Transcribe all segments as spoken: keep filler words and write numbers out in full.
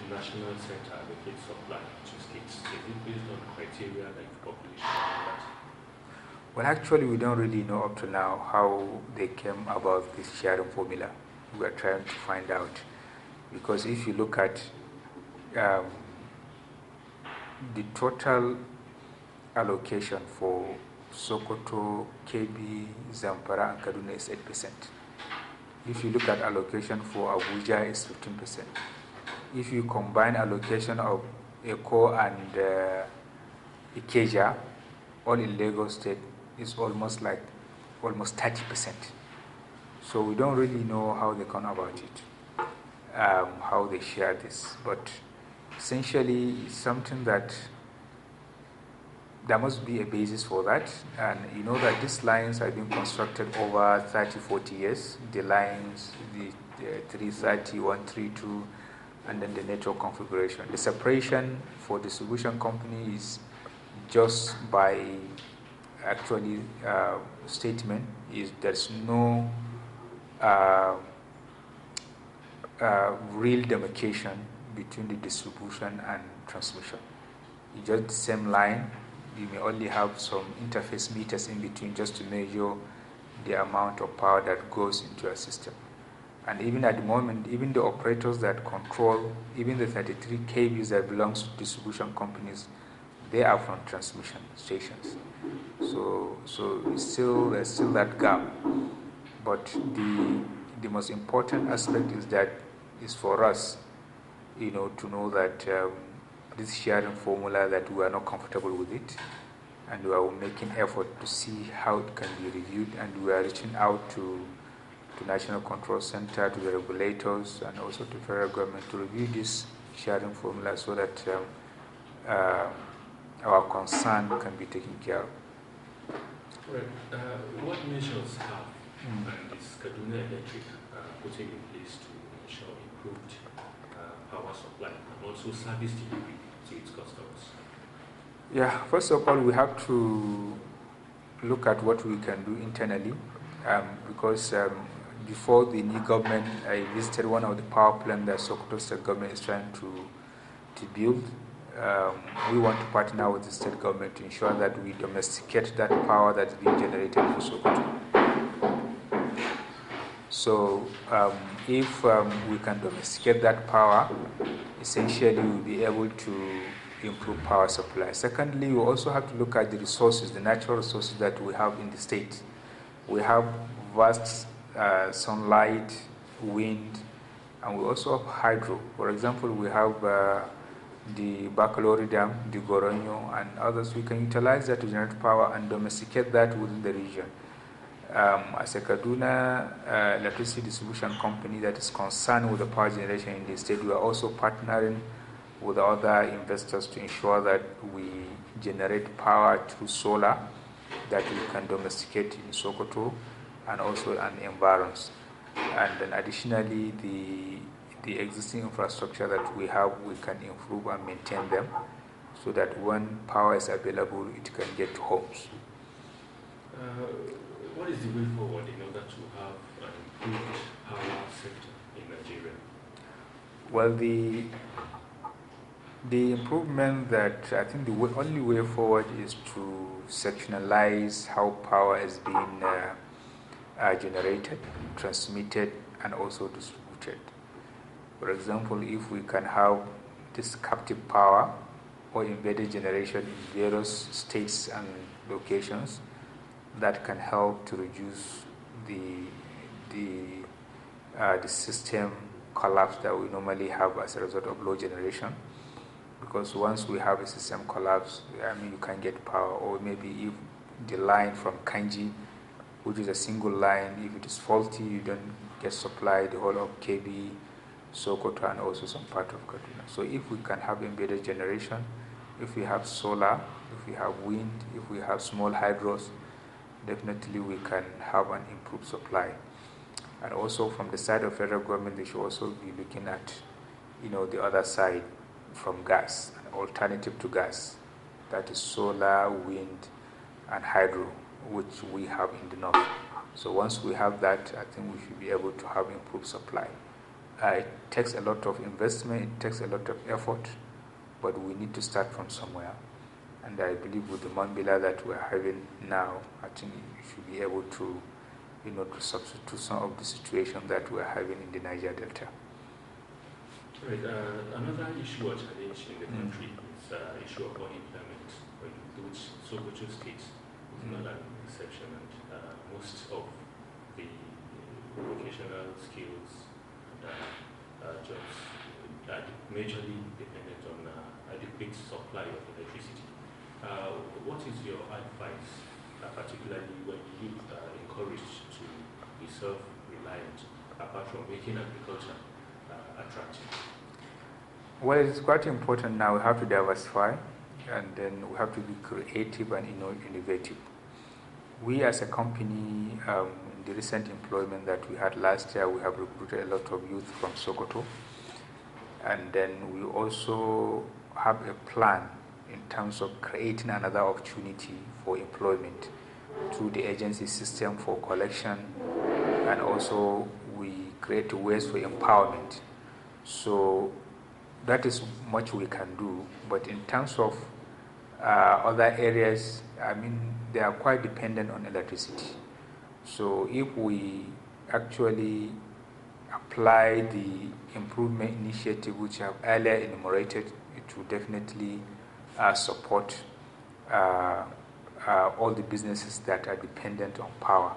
national center allocate supply to states? Is it based on criteria like population and that? Well, actually, we don't really know up to now how they came about this sharing formula. We are trying to find out. Because if you look at um, the total allocation for Sokoto, K B, Zamfara, and Kaduna is eight percent. If you look at allocation for Abuja, it's fifteen percent. If you combine allocation of Eko and uh, Ikeja, all in Lagos State, is almost like almost thirty percent. So we don't really know how they come about it, um, how they share this. But essentially, it's something that there must be a basis for that. And you know that these lines have been constructed over thirty, forty years. The lines, the, the three thirty, one thirty-two, and then the network configuration. The separation for distribution company is just by actually uh, statement is there's no uh, uh, real demarcation between the distribution and transmission. It's just the same line. You may only have some interface meters in between just to measure the amount of power that goes into a system. And even at the moment, even the operators that control, even the thirty-three K Vs that belongs to distribution companies, they are from transmission stations. So, so it's still, there's still that gap. But the, the most important aspect is that is for us, you know, to know that um, this sharing formula, that we are not comfortable with it, and we are making effort to see how it can be reviewed, and we are reaching out to to National Control Center, to the regulators, and also to federal government to review this sharing formula so that um, uh, our concern can be taken care of. Right. Uh, what measures have mm. uh, is Kaduna Electric uh, putting in place to ensure improved uh, power supply and also service delivery to its customers? Yeah, first of all, we have to look at what we can do internally um, because um, before the new government, I visited one of the power plants that Sokoto State government is trying to, to build. Um, we want to partner with the state government to ensure that we domesticate that power that's being generated for Sokoto. So um, if um, we can domesticate that power, essentially we'll be able to improve power supply. Secondly, we also have to look at the resources, the natural resources that we have in the state. We have vast uh, sunlight, wind, and we also have hydro. For example, we have uh, the Baccalaureate Dam, the Goronyo, and others. We can utilize that to generate power and domesticate that within the region. Um, as a Kaduna uh, electricity distribution company that is concerned with the power generation in the state, we are also partnering with other investors to ensure that we generate power through solar that we can domesticate in Sokoto and also in environs. And then additionally, the, the existing infrastructure that we have, we can improve and maintain them so that when power is available, it can get to homes. Uh, what is the way forward in order to have an improved power sector in Nigeria? Well, the The improvement that I think the way, only way forward is to sectionalize how power is being uh, uh, generated, transmitted, and also distributed. For example, if we can have this captive power or embedded generation in various states and locations, that can help to reduce the the uh, the system collapse that we normally have as a result of low generation. Because once we have a system collapse, I mean, you can get power. Or maybe if the line from Kanji, which is a single line, if it is faulty, you don't get supply the whole of K B, Sokoto, and also some part of Kaduna. So if we can have embedded generation, if we have solar, if we have wind, if we have small hydros, definitely we can have an improved supply. And also from the side of federal government, they should also be looking at, you know, the other side from gas, an alternative to gas, that is solar, wind, and hydro, which we have in the north. So once we have that, I think we should be able to have improved supply. Uh, it takes a lot of investment, it takes a lot of effort, but we need to start from somewhere. And I believe with the Mambila that we're having now, I think we should be able to, you know, to substitute some of the situation that we're having in the Niger Delta. Right. Uh, another issue or challenge in the country Mm. is the uh, issue of unemployment, which Sokoto State is mm. not an exception, and uh, most of the vocational skills and uh, uh, jobs are majorly dependent on uh, adequate supply of electricity. Uh, what is your advice, uh, particularly when you are encouraged to be self-reliant, apart from making agriculture uh, attractive? Well, it's quite important now. We have to diversify, and then we have to be creative and innovative. We as a company, um, in the recent employment that we had last year, we have recruited a lot of youth from Sokoto, and then we also have a plan in terms of creating another opportunity for employment through the agency system for collection, and also we create ways for empowerment. So that is much we can do, but in terms of uh, other areas, I mean, they are quite dependent on electricity. So if we actually apply the improvement initiative which I have earlier enumerated, it will definitely uh, support uh, uh, all the businesses that are dependent on power.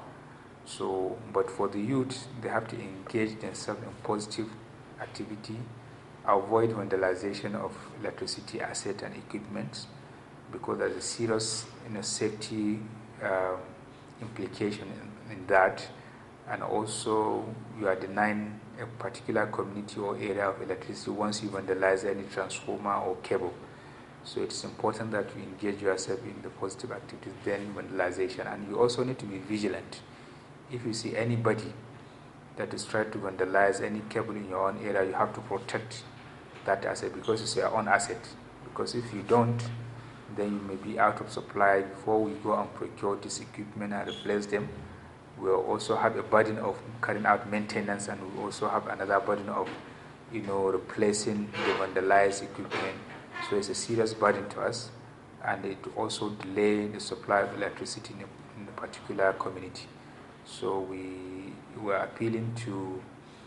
So, but for the youth, they have to engage themselves in positive activity, avoid vandalization of electricity asset and equipment, because there's a serious, you know, safety uh, implication in, in that, and also you are denying a particular community or area of electricity once you vandalize any transformer or cable. So it's important that you engage yourself in the positive activities, then vandalization, and you also need to be vigilant. If you see anybody that is trying to vandalize any cable in your own area, you have to protect that asset because it's your own asset. Because if you don't, then you may be out of supply before we go and procure this equipment and replace them. We'll also have a burden of carrying out maintenance, and we also have another burden of, you know, replacing the vandalized equipment. So it's a serious burden to us, and it also delay the supply of electricity in a, in a particular community. So we were appealing to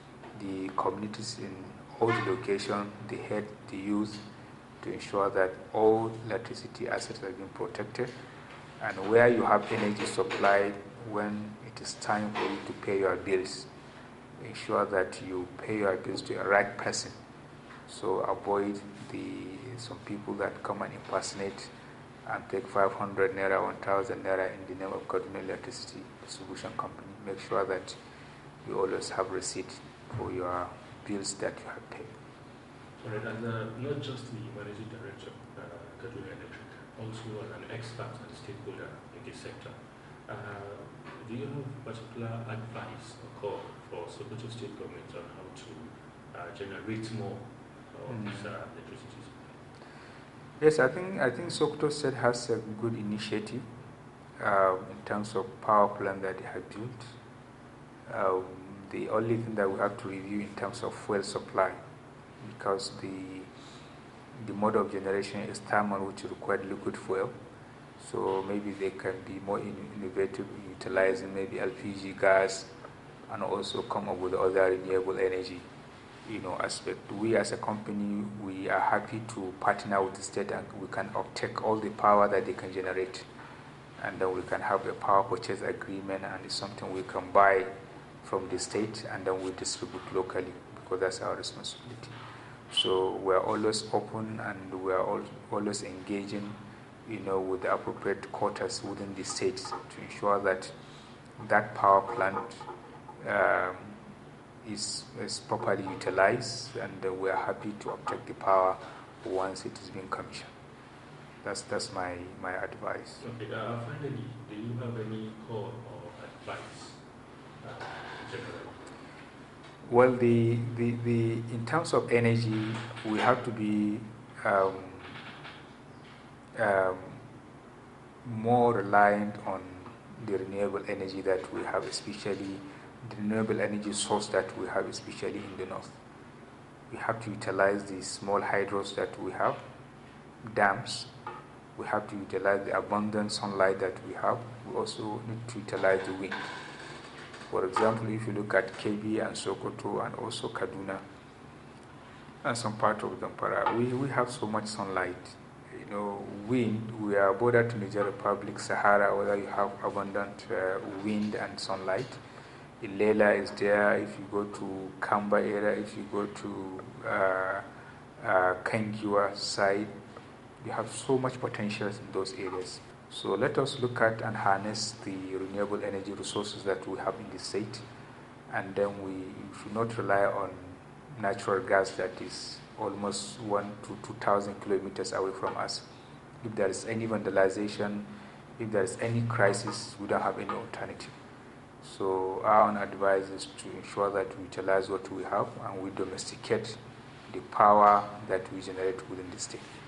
the communities in all the locations, the head, the youth, to ensure that all electricity assets are being protected, and where you have energy supply, when it is time for you to pay your bills, ensure that you pay your bills to a right person. So avoid the some people that come and impersonate and take five hundred naira, one thousand naira in the name of Kaduna Electricity Distribution Company. Make sure that you always have receipt for your bills that you have paid. All right, and uh, not just the managing director, uh, Kaduna Electric, also an expert and stakeholder in this sector. Uh, do you have particular advice or call for Sokoto State government on how to uh, generate more of mm. this uh, electricity? Yes, I think I think Sokoto State has a good initiative uh, in terms of power plant that they have built. Um, the only thing that we have to review in terms of fuel supply, because the the mode of generation is thermal, which requires liquid fuel. So maybe they can be more innovative in utilizing maybe L P G gas, and also come up with other renewable energy, you know, aspect. We as a company, we are happy to partner with the state, and we can uptake all the power that they can generate, and then we can have a power purchase agreement, and it's something we can buy from the state, and then we distribute locally, because that's our responsibility. So we're always open, and we're always engaging, you know, with the appropriate quotas within the states to ensure that that power plant um, is, is properly utilized, and uh, we are happy to uptake the power once it is being commissioned. That's that's my my advice. Okay. Uh, finally, do you have any call or advice uh, generally? Well, the, the the in terms of energy, we have to be um, um, more reliant on the renewable energy that we have, especially the renewable energy source that we have, especially in the north. we have to utilize the small hydros that we have, dams. We have to utilize the abundant sunlight that we have. We also need to utilize the wind. For example, if you look at K B and Sokoto and also Kaduna and some part of Zamfara, we, we have so much sunlight. You know, wind, we are border to Niger Republic, Sahara, whether you have abundant uh, wind and sunlight. Ilela is there. If you go to Kamba area, if you go to uh, uh, Kangiwa side, you have so much potential in those areas. So let us look at and harness the renewable energy resources that we have in the state, and then we should not rely on natural gas that is almost one to two thousand kilometers away from us. If there is any vandalization, if there is any crisis, we don't have any alternative. So our own advice is to ensure that we utilize what we have and we domesticate the power that we generate within the state.